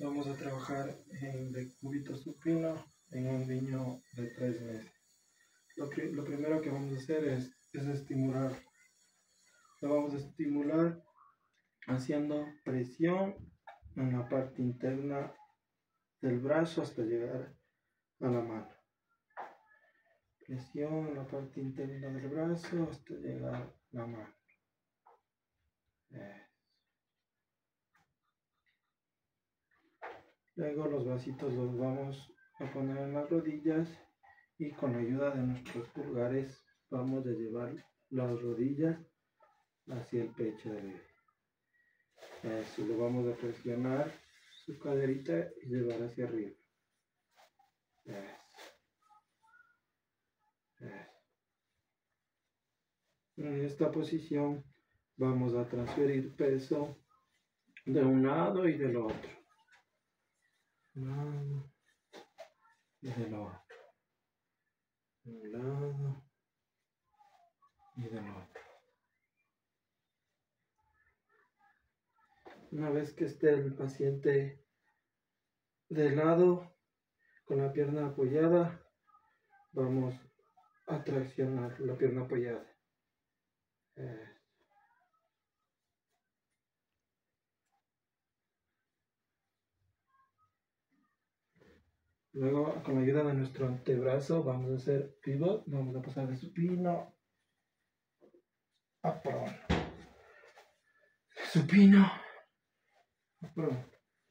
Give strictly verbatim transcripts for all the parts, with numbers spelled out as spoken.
Vamos a trabajar en decúbito supino en un niño de tres meses. Lo, pri lo primero que vamos a hacer es, es estimular. Lo vamos a estimular haciendo presión en la parte interna del brazo hasta llegar a la mano. Presión en la parte interna del brazo hasta llegar a la mano. Eh. Luego los bracitos los vamos a poner en las rodillas y con la ayuda de nuestros pulgares vamos a llevar las rodillas hacia el pecho del bebé. Eso, lo vamos a presionar su caderita y llevar hacia arriba. Eso. Eso. En esta posición vamos a transferir peso de un lado y del otro. Un lado y del otro. De un lado y del otro. Una vez que esté el paciente de lado, con la pierna apoyada, vamos a traccionar la pierna apoyada. Eh. Luego, con la ayuda de nuestro antebrazo, vamos a hacer pivot. Vamos a pasar de supino a prono. Supino a prono.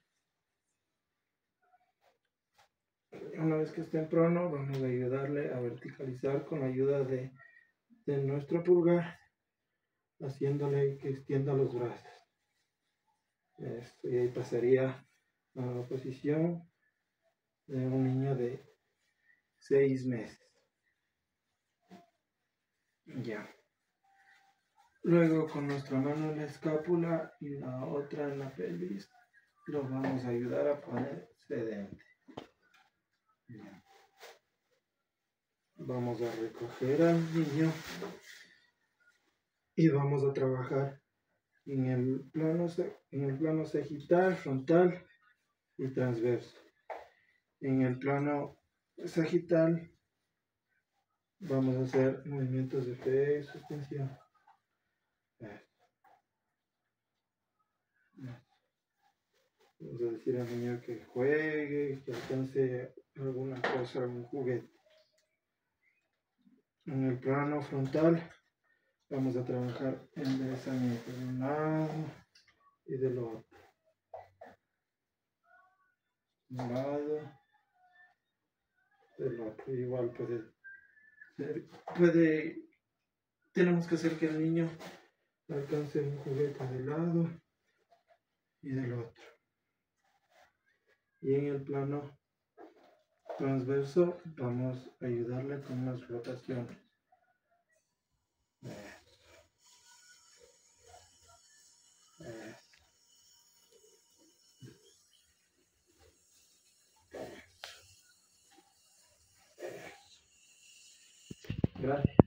Una vez que esté en prono, vamos a ayudarle a verticalizar con la ayuda de, de nuestro pulgar, haciéndole que extienda los brazos. Esto, y ahí pasaría a la posición de un niño de seis meses. Ya. Luego con nuestra mano en la escápula y la otra en la pelvis, lo vamos a ayudar a poner sedente. Ya. Vamos a recoger al niño y vamos a trabajar en el plano, en el plano sagital, frontal y transverso. En el plano sagital vamos a hacer movimientos de fe y suspensión. Vamos a decir al niño que juegue, que alcance alguna cosa, algún juguete. En el plano frontal vamos a trabajar enderezamiento de un lado y del otro. De un lado, del otro. Igual puede ser, puede, tenemos que hacer que el niño alcance un juguete del lado y del otro. Y en el plano transverso vamos a ayudarle con unas rotaciones. Eso. Eso. Eso. Gracias.